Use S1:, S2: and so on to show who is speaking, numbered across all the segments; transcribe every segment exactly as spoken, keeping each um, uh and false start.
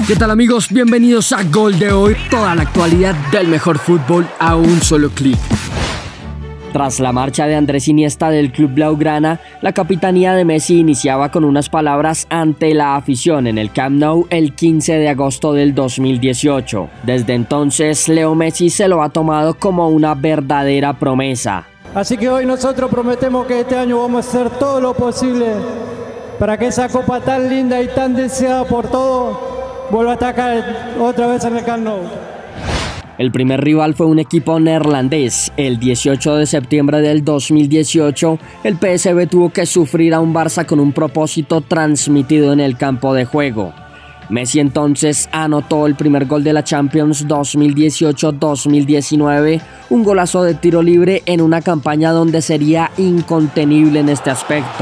S1: ¿Qué tal amigos? Bienvenidos a Gol de Hoy, toda la actualidad del mejor fútbol a un solo clic. Tras la marcha de Andrés Iniesta del club blaugrana, la capitanía de Messi iniciaba con unas palabras ante la afición en el Camp Nou el quince de agosto del dos mil dieciocho. Desde entonces, Leo Messi se lo ha tomado como una verdadera promesa.
S2: Así que hoy nosotros prometemos que este año vamos a hacer todo lo posible para que esa copa tan linda y tan deseada por todos vuelva a estar acá otra vez en el Camp Nou.
S1: El primer rival fue un equipo neerlandés. El dieciocho de septiembre del dos mil dieciocho, el P S V tuvo que sufrir a un Barça con un propósito transmitido en el campo de juego. Messi entonces anotó el primer gol de la Champions dos mil dieciocho dos mil diecinueve, un golazo de tiro libre en una campaña donde sería incontenible en este aspecto.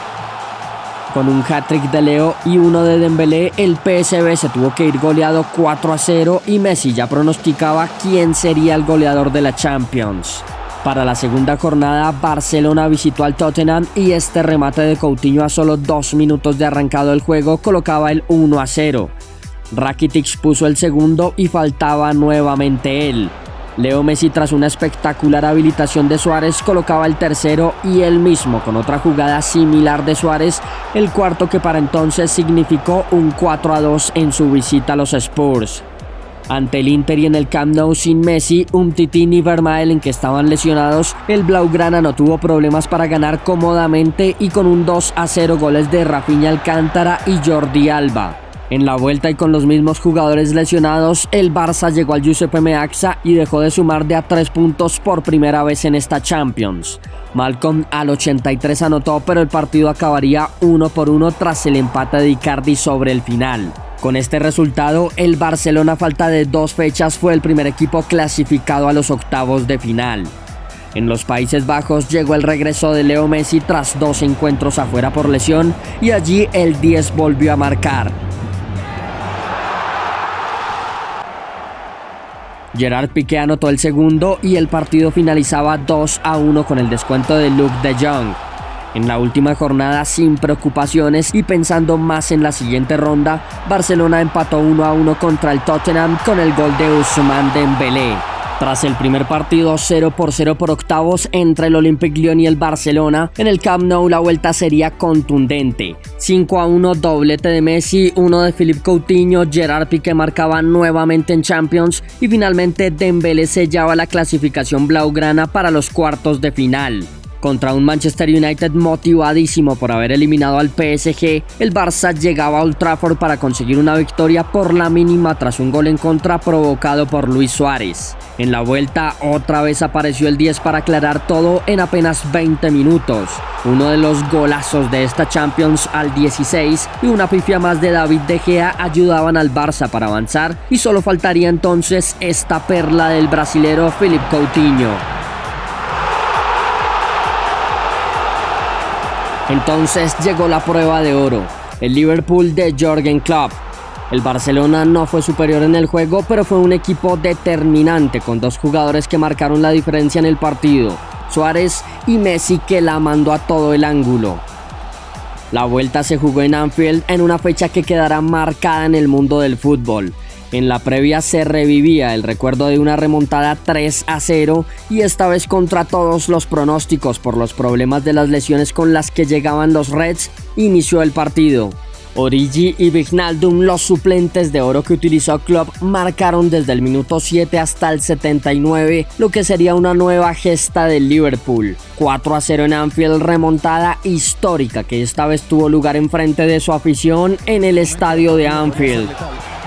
S1: Con un hat-trick de Leo y uno de Dembélé, el P S V se tuvo que ir goleado cuatro a cero y Messi ya pronosticaba quién sería el goleador de la Champions. Para la segunda jornada, Barcelona visitó al Tottenham y este remate de Coutinho a solo dos minutos de arrancado el juego colocaba el uno a cero. Rakitic puso el segundo y faltaba nuevamente él. Leo Messi, tras una espectacular habilitación de Suárez, colocaba el tercero y él mismo, con otra jugada similar de Suárez, el cuarto, que para entonces significó un cuatro a dos en su visita a los Spurs. Ante el Inter y en el Camp Nou sin Messi, Umtiti y Vermaelen, que estaban lesionados, el blaugrana no tuvo problemas para ganar cómodamente y con un dos a cero goles de Rafinha Alcántara y Jordi Alba. En la vuelta y con los mismos jugadores lesionados, el Barça llegó al Giuseppe Meazza y dejó de sumar de a tres puntos por primera vez en esta Champions. Malcolm al ochenta y tres anotó, pero el partido acabaría uno por uno tras el empate de Icardi sobre el final. Con este resultado, el Barcelona, a falta de dos fechas, fue el primer equipo clasificado a los octavos de final. En los Países Bajos llegó el regreso de Leo Messi tras dos encuentros afuera por lesión y allí el diez volvió a marcar. Gerard Piqué anotó el segundo y el partido finalizaba dos a uno con el descuento de Luuk de Jong. En la última jornada, sin preocupaciones y pensando más en la siguiente ronda, Barcelona empató uno a uno contra el Tottenham con el gol de Ousmane Dembélé. Tras el primer partido cero por cero por octavos entre el Olympique Lyon y el Barcelona, en el Camp Nou la vuelta sería contundente. cinco a uno, doblete de Messi, uno de Philippe Coutinho, Gerard Piqué marcaba nuevamente en Champions y finalmente Dembélé sellaba la clasificación blaugrana para los cuartos de final. Contra un Manchester United motivadísimo por haber eliminado al P S G, el Barça llegaba a Old Trafford para conseguir una victoria por la mínima tras un gol en contra provocado por Luis Suárez. En la vuelta otra vez apareció el diez para aclarar todo en apenas veinte minutos. Uno de los golazos de esta Champions al dieciséis y una pifia más de David De Gea ayudaban al Barça para avanzar y solo faltaría entonces esta perla del brasilero Philippe Coutinho. Entonces llegó la prueba de oro, el Liverpool de Jürgen Klopp. El Barcelona no fue superior en el juego, pero fue un equipo determinante con dos jugadores que marcaron la diferencia en el partido, Suárez y Messi, que la mandó a todo el ángulo. La vuelta se jugó en Anfield en una fecha que quedará marcada en el mundo del fútbol. En la previa se revivía el recuerdo de una remontada tres a cero y esta vez contra todos los pronósticos por los problemas de las lesiones con las que llegaban los Reds, inició el partido. Origi y Wijnaldum, los suplentes de oro que utilizó Klopp, marcaron desde el minuto siete hasta el setenta y nueve, lo que sería una nueva gesta del Liverpool. cuatro a cero en Anfield, remontada histórica que esta vez tuvo lugar enfrente de su afición en el estadio de Anfield.